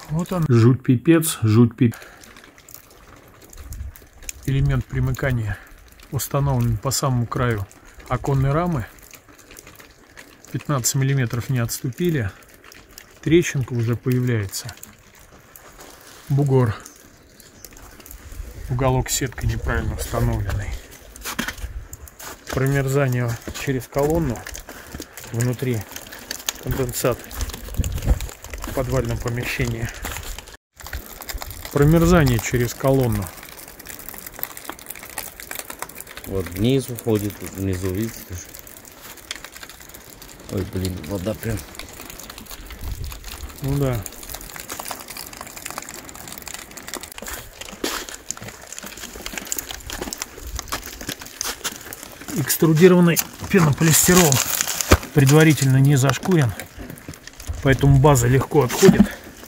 Вот он. Жуть пипец, жуть пипец. Элемент примыкания установлен по самому краю оконной рамы. 15 миллиметров не отступили. Трещинка уже появляется. Бугор. Уголок сеткой неправильно установленный. Промерзание через колонну. Внутри конденсат в подвальном помещении. Промерзание через колонну. Вот вниз уходит, внизу, видите? Ой, блин, вода прям. Ну да. Экструдированный пенополистирол предварительно не зашкурен, поэтому база легко отходит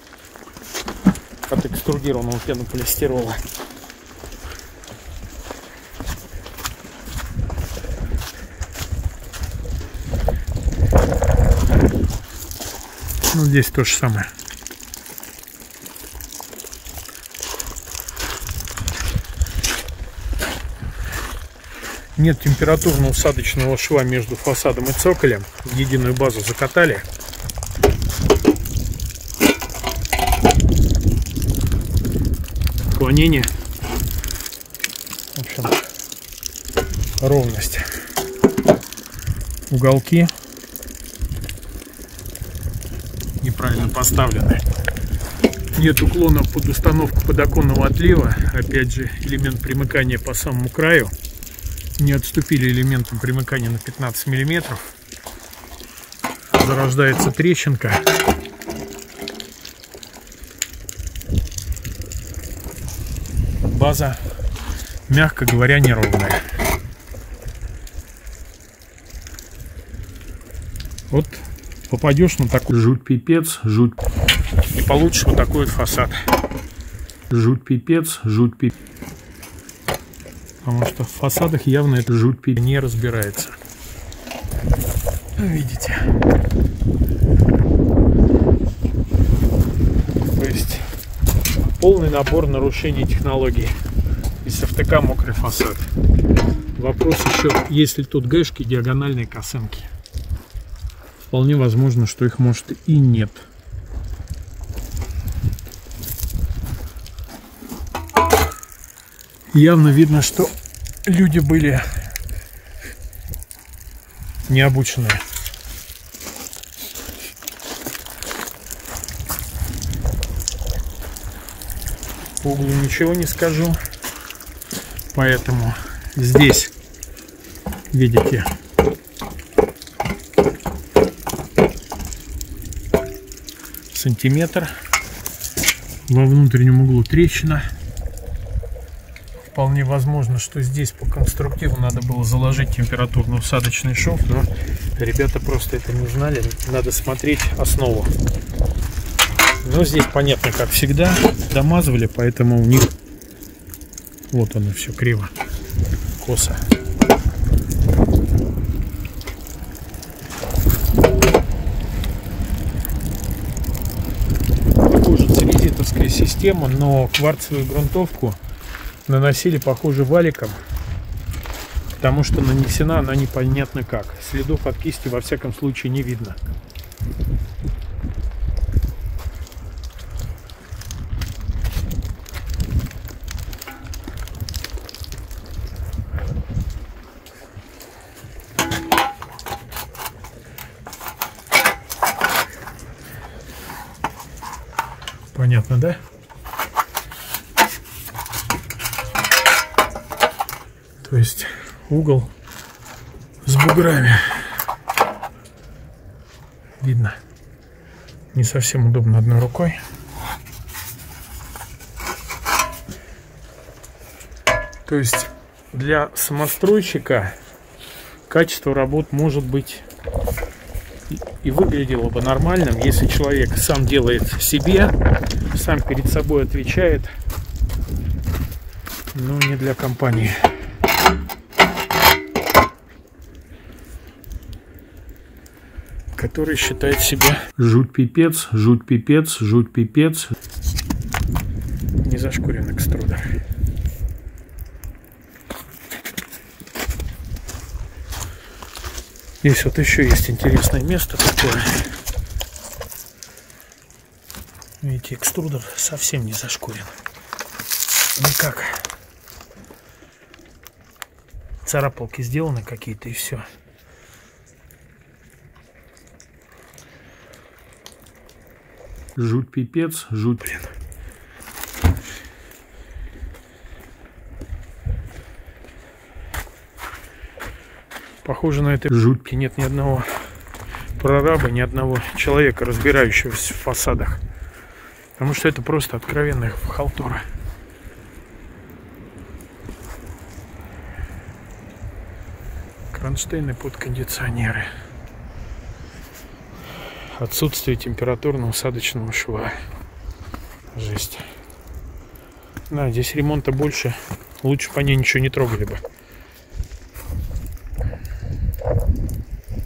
от экструдированного пенополистирола. Ну, здесь то же самое. Нет температурно-усадочного шва между фасадом и цоколем. В единую базу закатали. Отклонение. В общем, ровность. Уголки неправильно поставлены. Нет уклона под установку подоконного отлива. Опять же, элемент примыкания по самому краю. Не отступили элементом примыкания на 15 миллиметров. Зарождается трещинка. База, мягко говоря, неровная. Вот попадешь на такой жуть пипец, жуть, и получишь вот такой вот фасад. Жуть пипец, жуть пипец. Потому что в фасадах явно это жуть пипец не разбирается. Видите? То есть полный набор нарушений технологий. Из ФТК мокрый фасад. Вопрос еще, есть ли тут гэшки, диагональные косынки. Вполне возможно, что их может и нет. Явно видно, что люди были необученные. По углу ничего не скажу. Поэтому здесь, видите, сантиметр. Во внутреннем углу трещина. Вполне возможно, что здесь по конструктиву надо было заложить температурно-усадочный шов, но ребята просто это не знали. Надо смотреть основу. Но здесь понятно, как всегда, домазывали, поэтому у них вот оно все криво, косо. Похоже, целлюлитовская система, но кварцевую грунтовку наносили, похоже, валиком, потому что нанесена она непонятно как. Следов от кисти во всяком случае не видно. Понятно, да? То есть угол с буграми. Видно. Не совсем удобно одной рукой. То есть для самостройщика качество работ может быть и выглядело бы нормальным, если человек сам делает себе, сам перед собой отвечает, но не для компании. который считает себя жуть пипец, жуть пипец, жуть пипец. Не зашкурен экструдер. Здесь вот еще есть интересное место такое. Видите, экструдер совсем не зашкурен. Никак. Царапалки сделаны какие-то и все. Жуть пипец, жуть, блин. Похоже на это жуть. Нет ни одного прораба, ни одного человека, разбирающегося в фасадах. Потому что это просто откровенная халтура. Кронштейны под кондиционеры. Отсутствие температурно-усадочного шва. Жесть. Да, здесь ремонта больше. Лучше по ней ничего не трогали бы.